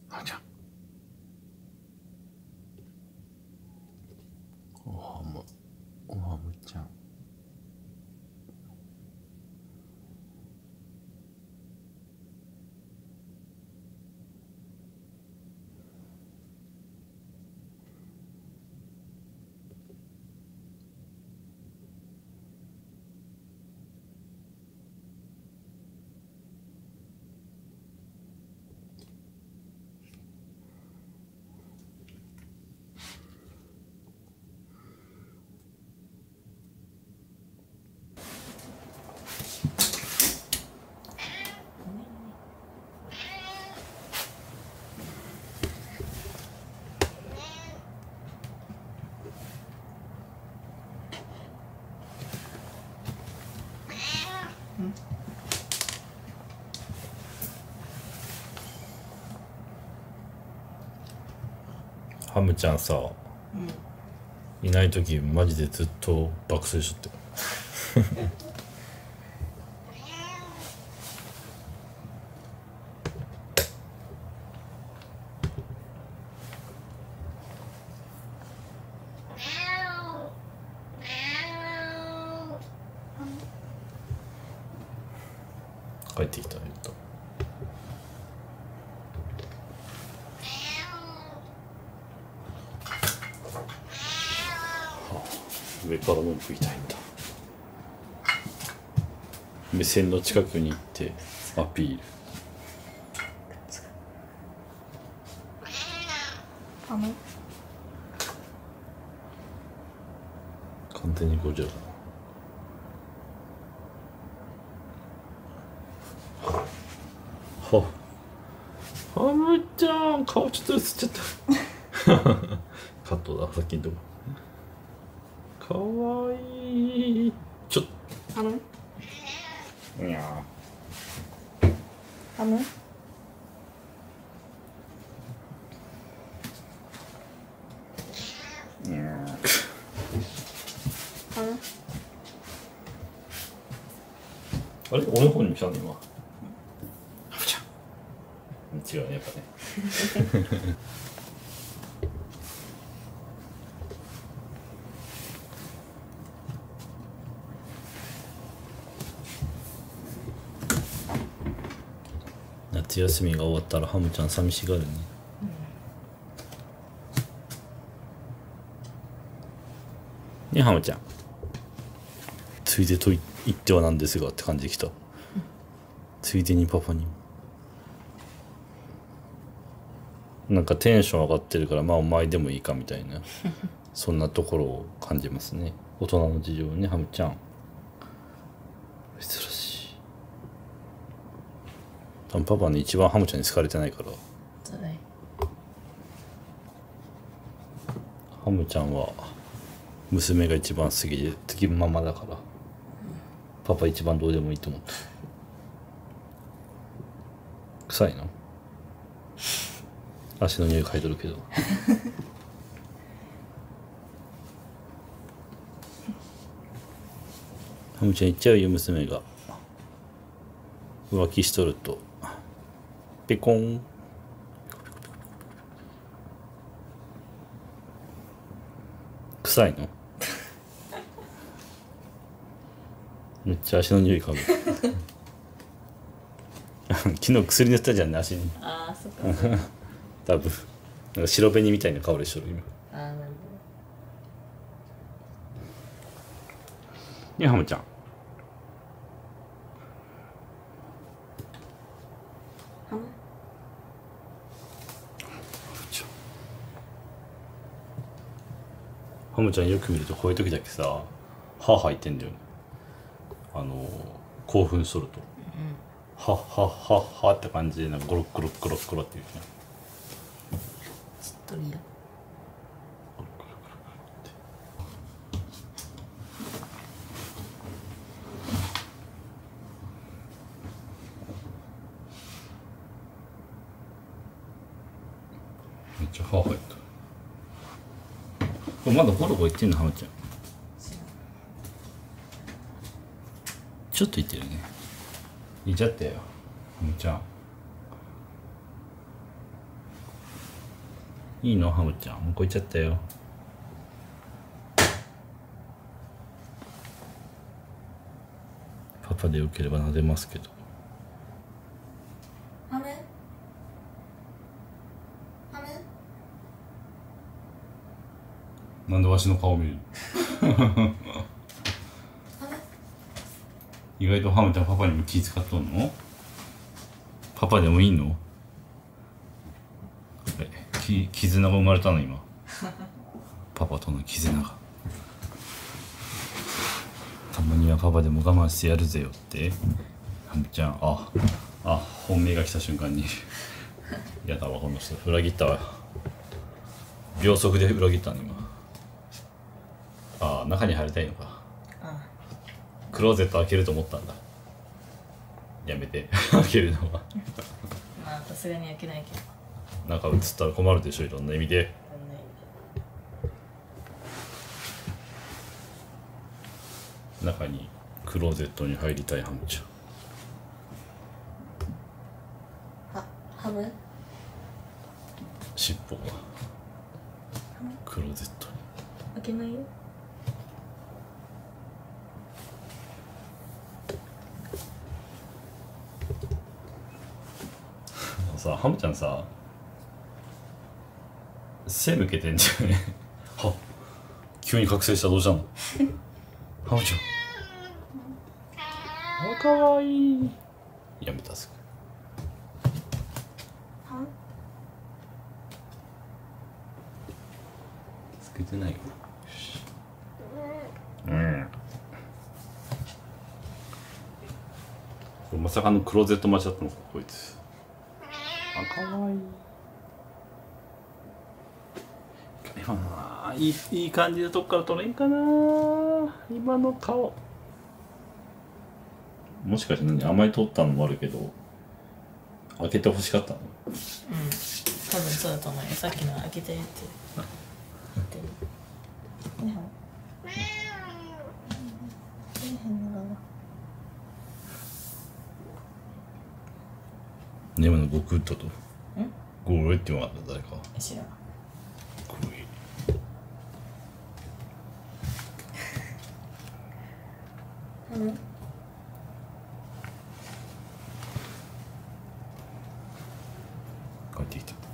はちゃん。おはむちゃん。ハムちゃんさ、いない時マジでずっと爆睡しとったよ。帰ってきた。上から文句言いたいんだ。目線の近くに行ってアピール。完全にゴジラだな。はハムちゃん、顔ちょっと映っちゃったカットだ、さっきのとこ。かわいい。ちょっハムにゃハムーにゃー。 ハムあれ、俺の方にも来たの今。ハムちゃん。違うね、やっぱね。夏休みが終わったらハムちゃん寂しがるね。ね、ハムちゃん。ついでと言ってはなんですがって感じで来た。ついでにパパにも。なんかテンション上がってるから、まあお前でもいいかみたいなそんなところを感じますね。大人の事情ね、ハムちゃん。珍しい。多分パパね、一番ハムちゃんに好かれてないから。 そうだよ。 ハムちゃんは娘が一番好きで次ママだから、パパ一番どうでもいいと思った。臭いの？足の匂い嗅いどるけどハムちゃん言っちゃうよ、娘が浮気しとるとペコン。臭いの？めっちゃ足の匂い嗅ぐ昨日薬塗ったじゃんね、足に。 ああ、そっか。 多分なんか白紅みたいな香りしとる今。 ああ、なるほど。 ね、ハムちゃん。 ハムハムちゃんよく見るとこういう時だけさ、歯吐いてんだよね。興奮しとると、はっはっはっはって感じでなんかゴロッゴロッゴロッゴロって言うね。 しっとりや。 めっちゃ歯吐いた。これまだゴロゴロ言ってんの、ハムちゃん。ちょっと言ってるね。言っちゃったよ、ハムちゃん。 いいのハムちゃん、もうこいちゃったよ。パパでよければ撫でますけど。 ハムハムなんでわしの顔見る意外とハムちゃんパパにも気遣っとんの？パパでもいいの？絆が生まれたの今パパとの絆が。たまにはパパでも我慢してやるぜよってハムちゃん。本命が来た瞬間にやだわ、この人裏切ったわ。秒速で裏切ったの今。中に入りたいのか。クローゼット開けると思ったんだ。やめて開けるのはまあさすがに開けないけど、 中映ったら困るでしょ、いろんな意味で。中にクローゼットに入りたいハムちゃん。 ハム尻尾がクローゼットに。 開けないよ。 さ、ハムちゃんさ、背向けてんじゃねはっ、急に覚醒した。どうしたのハムちゃん。かわいい。やめたすぐ。つけてないよ。これまさかのクローゼット待ちだったのかこいつ。かわいい。いい感じのとこから撮れんかな。今の顔もしかしてあんまり撮ったのもあるけど開けてほしかったの。 多分そうだと思うよ。さっきの開けてって言ってる。ね今のゴクッとゴールって言わなかった誰か。 知らん。 帰ってきた。